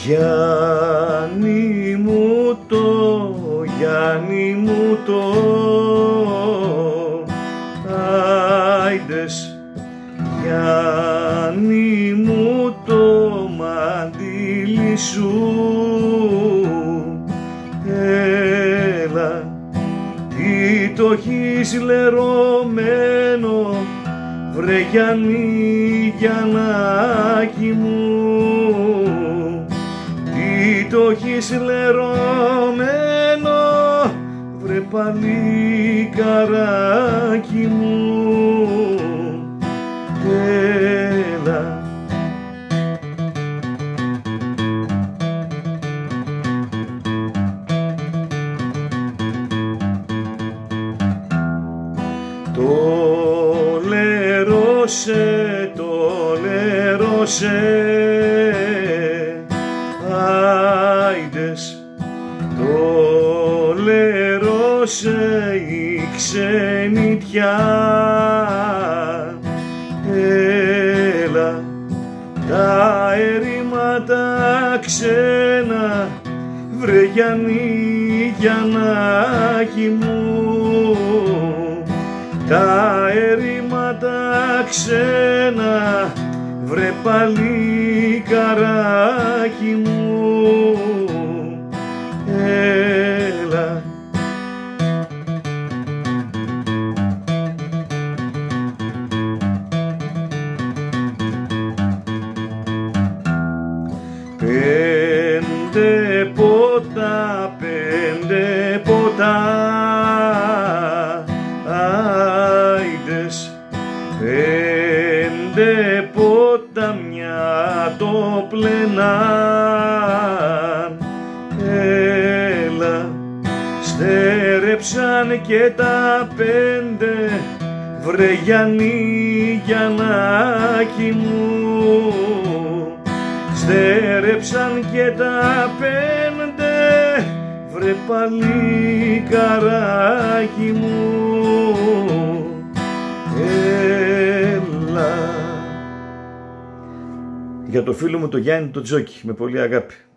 Γιάννη μου το άιντες, Γιάννη μου το μαντίλι σου, έλα, τι το έχεις λερωμένο, βρε Γιάννη, Γιαννάκι μου, τι το έχεις λερωμένο, βρε παλικαράκι μου, έλα. Το λερώσε, άιντες, το λερώσε η ξενιτιά, έλα, τα ερήματα ξένα, βρε Γιάννη, Γιαννάκι μου, τα ερήματα ξένα, βρε παλικαράκι μου, έλα. Πέντε ποτά, άιντες, πέντε ποτά μια το πλενάν, έλα, στέρεψαν και τα πέντε, βρε Γιάννη, Γιαννάκι μου, στέρεψαν και τα πέντε, βρε παλικαράκι μου, έλα. Για το φίλο μου το Γιάννη το Τζόκι, με πολύ αγάπη.